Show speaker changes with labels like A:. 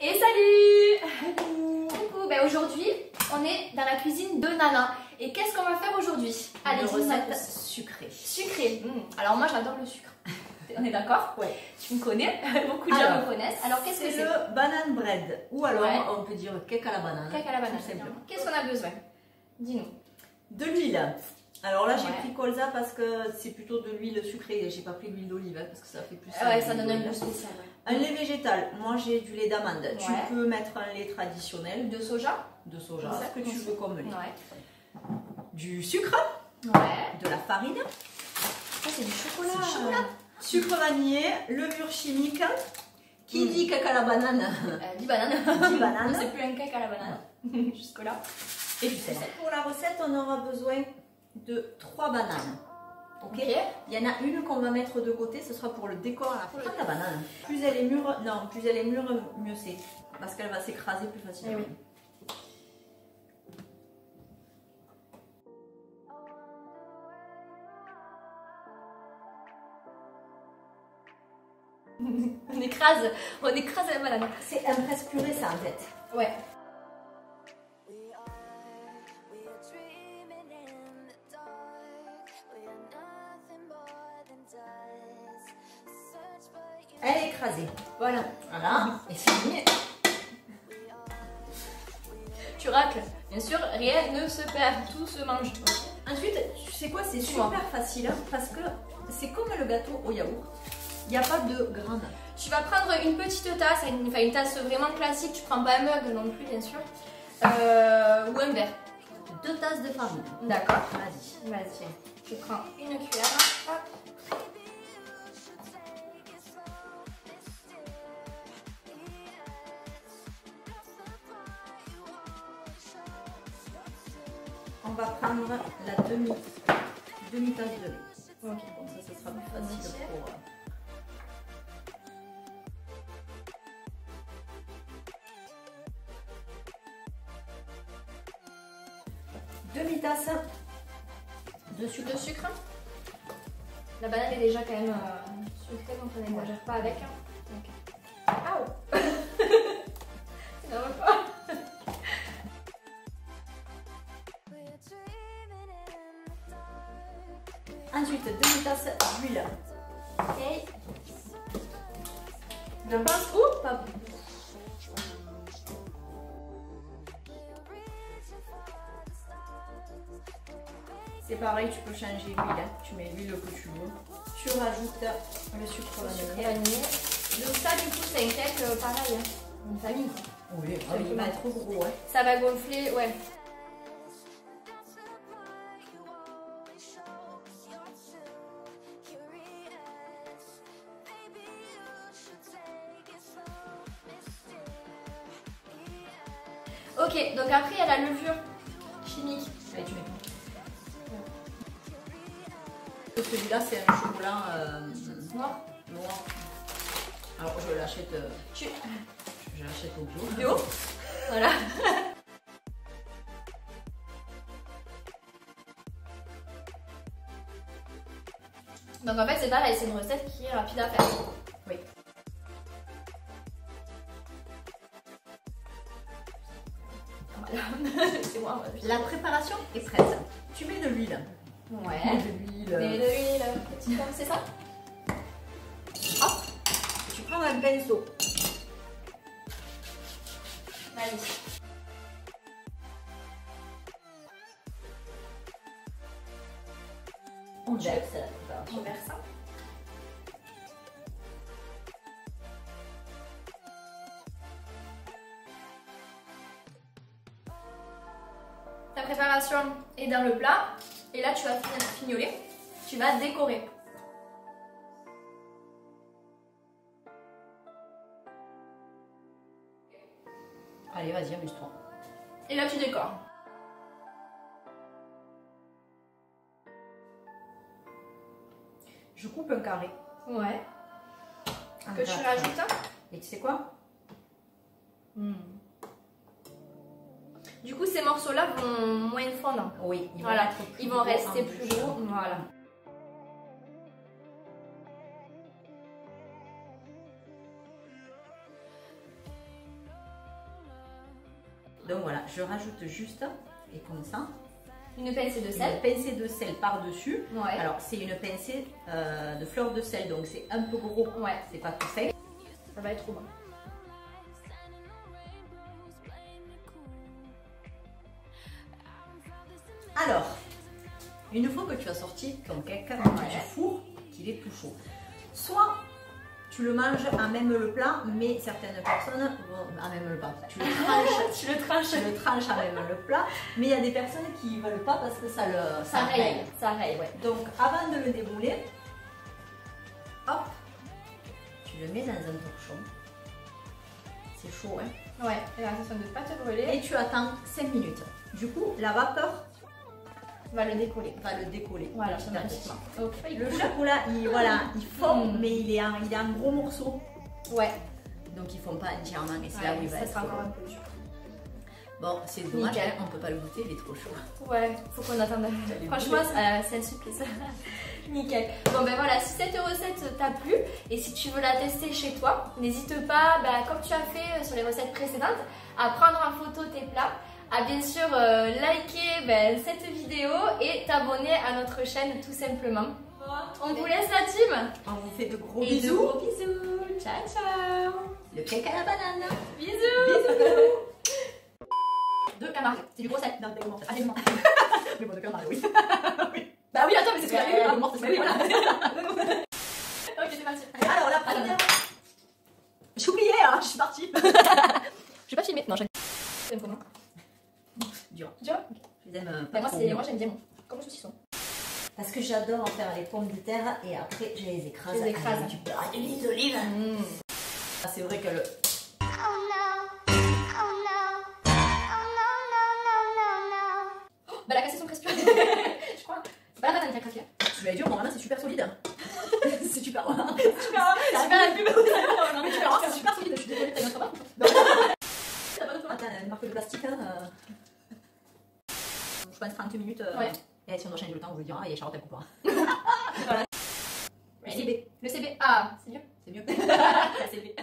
A: Et salut! Coucou! Ben aujourd'hui, on est dans la cuisine de Nana. Et qu'est-ce qu'on va faire aujourd'hui?
B: Allez, une recette sucrée.
A: Sucrée. Alors moi j'adore le sucre. On est d'accord?
B: Ouais.
A: Tu me connais, beaucoup de gens me connaissent. Alors qu'est-ce que c'est?
B: C'est le banane bread. Ou alors
A: Ouais.
B: on peut dire cake à la banane.
A: Cake à la banane.
B: Tout simplement.
A: Qu'est-ce qu'on a besoin? Dis-nous.
B: De l'huile. Alors là j'ai
A: Ouais.
B: pris colza parce que c'est plutôt de l'huile sucrée. J'ai pas pris l'huile d'olive parce que ça fait plus.
A: Ouais, ça donne un goût spécial. Ouais.
B: Un lait végétal. Moi j'ai du lait d'amande.
A: Ouais.
B: Tu peux mettre un lait traditionnel.
A: De soja?
B: De soja.
A: Ça,
B: Ce que tu veux comme lait.
A: Ouais.
B: Du sucre.
A: Ouais.
B: De la farine.
A: Ça c'est du chocolat.
B: C'est du chocolat. Sucre vanillé, levure chimique. Qui dit cake à la banane?
A: 10 bananes.
B: 10 bananes.
A: C'est plus un cake à la banane. Jusque là.
B: Et du sel. Pour la recette, on aura besoin de 3 bananes. Ok. Il y en a une qu'on va mettre de côté, ce sera pour le décor à la fin de la banane. Plus elle est mûre, non, plus elle est mûre, mieux c'est. Parce qu'elle va s'écraser plus facilement.
A: Eh oui. On écrase la banane.
B: C'est un presse purée ça en fait.
A: Ouais.
B: Elle est écrasée.
A: Voilà.
B: Voilà. Et c'est fini.
A: Tu racles. Bien sûr, rien ne se perd, tout se mange.
B: Ensuite, tu sais quoi, c'est super facile hein, parce que c'est comme le gâteau au yaourt. Il n'y a pas de grains.
A: Tu vas prendre une petite tasse, une tasse vraiment classique. Tu prends pas un mug non plus, bien sûr. Ou un verre.
B: 2 tasses de farine.
A: D'accord.
B: Vas-y.
A: Vas-y. Je prends une cuillère. Hop.
B: On va prendre la demi-tasse de lait.
A: Ok.
B: Comme ça, ce sera plus facile pour... Demi-tasse de sucre.
A: De sucre. La banane est déjà quand même sucrée, donc on n'exagère pas avec. Donc... Aouh. C'est normal pas.
B: Ensuite, demi-tasse d'huile.
A: Ok.
B: Je pense où pas. C'est pareil, tu peux changer l'huile. Hein. Tu mets l'huile que tu veux. Tu rajoutes le sucre vanillé.
A: Donc ça, du coup, c'est un cake pareil. Hein. Une famille.
B: Oui, il va être gros. Ouais.
A: Ça va gonfler, ouais. Ok, donc après il y a la levure chimique.
B: Allez, tu mets. Celui-là, c'est un chocolat
A: Noir.
B: noir. Alors, je l'achète.
A: Tu...
B: Je l'achète au bio.
A: Bio. Voilà. Donc en fait c'est pareil, c'est une recette qui est rapide à faire.
B: Oui.
A: Voilà. C'est moi.
B: La préparation est prête. Tu mets de l'huile.
A: Ouais.
B: De l'huile.
A: Mais de l'huile, petit pomme, c'est ça?
B: Hop. Tu prends un pinceau.
A: Allez.
B: On verse.
A: On verse ça. Ta préparation est dans le plat et là tu vas fignoler, tu vas décorer.
B: Allez, vas-y, amuse-toi.
A: Et là tu décores.
B: Je coupe un carré.
A: Ouais.
B: Un
A: Que tu
B: carré.
A: rajoutes ça.
B: Et tu sais quoi?
A: Du coup ces morceaux là vont moins fondre.
B: Oui, ils vont,
A: Voilà,
B: être plus
A: ils vont
B: gros
A: rester
B: en
A: plus
B: bouche.
A: gros. Voilà.
B: Donc voilà, je rajoute juste, et comme ça,
A: une pincée de sel.
B: une pincée de sel par-dessus.
A: Ouais.
B: Alors c'est une pincée de fleur de sel, donc c'est un peu gros,
A: Ouais.
B: c'est pas tout fait.
A: Ça va être trop bon.
B: Alors, une fois que tu as sorti ton cake du four, qu'il est tout chaud, soit tu le manges à même le plat, mais certaines personnes vont à même le plat. Tu le tranches,
A: Tu le tranches.
B: tu le tranches à même le plat, mais il y a des personnes qui ne veulent pas parce que ça raye.
A: Ça raye, ouais.
B: Donc avant de le débouler, hop, tu le mets dans un torchon. C'est chaud, hein?
A: Ouais, et attention de ne pas te brûler.
B: Et tu attends 5 minutes. Du coup, la vapeur
A: Va le décoller.
B: va le décoller.
A: Voilà,
B: petit à petit.
A: Ok,
B: Le chocolat, il fond, mais il est en gros morceaux.
A: Ouais,
B: Donc ils font pas entièrement et c'est là où il va
A: ça
B: être.
A: sera encore un peu dur.
B: Bon, c'est dommage,
A: Nickel.
B: on peut pas le goûter, il est trop chaud.
A: Ouais, faut qu'on attende. Franchement, c'est un supplice. Nickel. Bon ben voilà, si cette recette t'a plu et si tu veux la tester chez toi, n'hésite pas, comme tu as fait sur les recettes précédentes, à prendre en photo tes plats, à bien sûr liker cette vidéo et t'abonner à notre chaîne tout simplement. On vous laisse la team.
B: On vous fait de gros
A: Et
B: bisous.
A: de gros bisous. Ciao ciao.
B: Le cake à la banane.
A: Bisous.
B: Bisous.
A: De camargue, c'est du gros sel.
B: Non, des morts.
A: Ah, des morts.
B: Mais bon, de camargue, oui.
A: Bah oui, attends, mais c'est ce que j'avais vu.
B: Le mort, c'est
A: Voilà. Ok, c'est parti.
B: Alors, la première. J'ai oublié, hein, je suis partie.
A: Je vais pas filmer. Non, j'aime. T'aimes comment?
B: Dur.
A: Dur.
B: Je les aime pas
A: Moi,
B: trop.
A: moi j'aime bien mon. Comme le saucisson.
B: Parce que j'adore faire les pommes de terre et après je les écrase.
A: Je les écrase.
B: Avec du beurre et de l'huile d'olive. C'est vrai que le.
A: Bah la cassée sont presque plus. Je crois. C'est pas la banane qui a craqué.
B: Je l'avais dit, normalement c'est super solide. C'est super.
A: Super la pub.
B: Non, mais tu verras, c'est super solide. Je suis désolée, t'as une autre barre. Attends, une marque de plastique. Je pense 30 minutes.
A: Ouais.
B: Et si on doit changer le temps, on vous dira, il y a Charlotte, elle coupera.
A: Voilà.
B: Le CB.
A: Le CB. Ah, c'est mieux.
B: C'est mieux. La CB.